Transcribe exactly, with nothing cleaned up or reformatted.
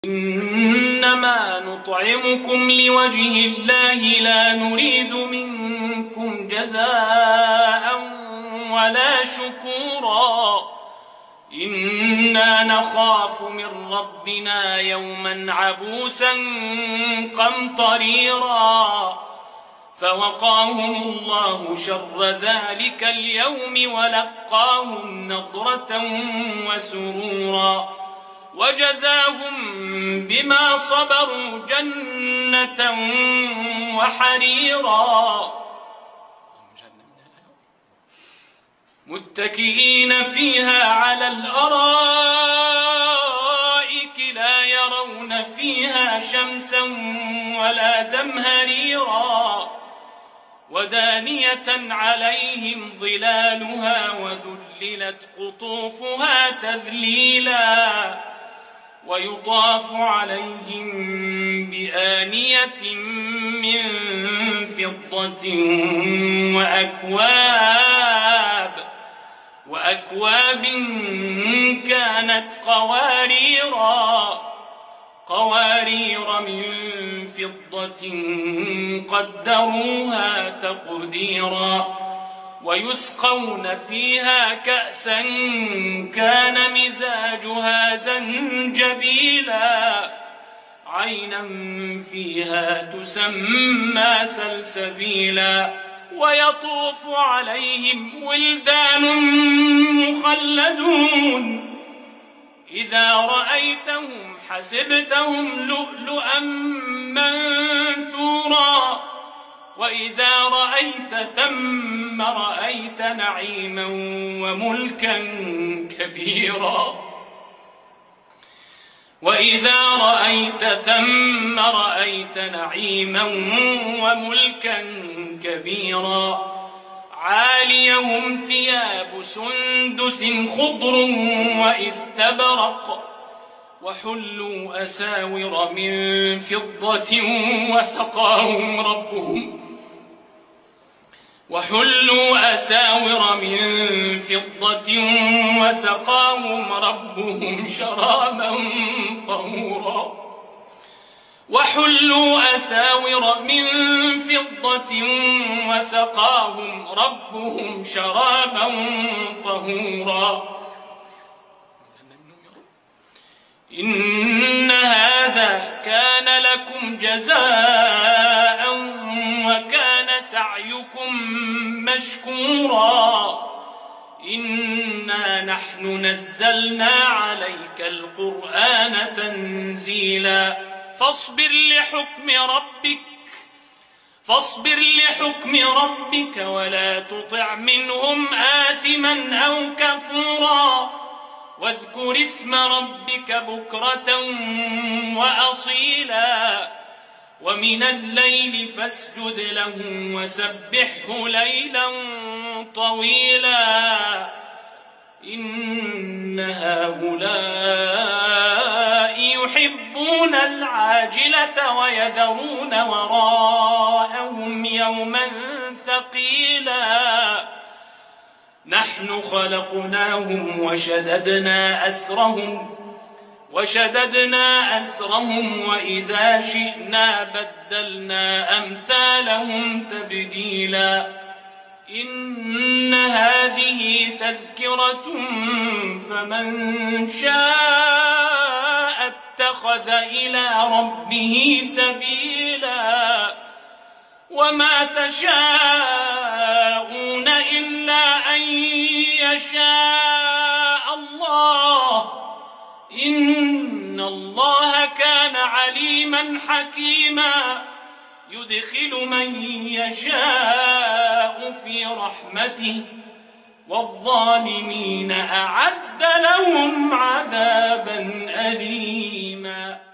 إنما نطعمكم لوجه الله لا نريد منكم جزاء ولا شكورا إنا نخاف من ربنا يوما عبوسا قمطريرا فوقاهم الله شر ذلك اليوم ولقاهم نضرة وسرورا وجزاهم بما صبروا جنة وحريرا متكئين فيها على الأرائك لا يرون فيها شمسا ولا زمهريرا ودانية عليهم ظلالها وذللت قطوفها تذليلا ويطاف عليهم بآنية من فضة وأكواب وأكواب كانت قواريرا قوارير من فضة قدروها تقديرا ويسقون فيها كأسا كان مزاجها زنجبيلا عينا فيها تسمى سلسبيلا ويطوف عليهم ولدان مخلدون إذا رأيتهم حسبتهم لؤلؤا منثورا وإذا رأيت ثم رأيت نعيما وملكا كبيرا وإذا رأيت ثم رأيت نعيما وملكا كبيرا عاليهم ثياب سندس خضر وإستبرق وحلوا أساور من فضة وسقاهم ربهم وحلوا أساور من فضة وسقاهم ربهم شرابا طهورا وحلوا أساور من فضة وسقاهم ربهم شرابا طهورا إن هذا كان لكم جزاء وكان سعيكم مشكورا إنا نحن نزلنا عليك القرآن تنزيلا فاصبر لحكم ربك فاصبر لحكم ربك ولا تطع منهم آثما أو كفورا واذكر اسم ربك بكرة وأصيلا ومن الليل فاسجد له وسبحه ليلا طويلا إن هؤلاء يحبون العاجلة ويذرون وراءهم يوما ثقيلا نحن خلقناهم وشددنا أسرهم وشددنا أسرهم وإذا شئنا بدلنا أمثالهم تبديلا إن هذه تذكرة فمن شاء اتخذ إلى ربه سبيلا وما تشاءون إلا أن يشاء الله إن الله كان عليما حكيما يدخل من يشاء في رحمته والظالمين أعد لهم عذابا أليما.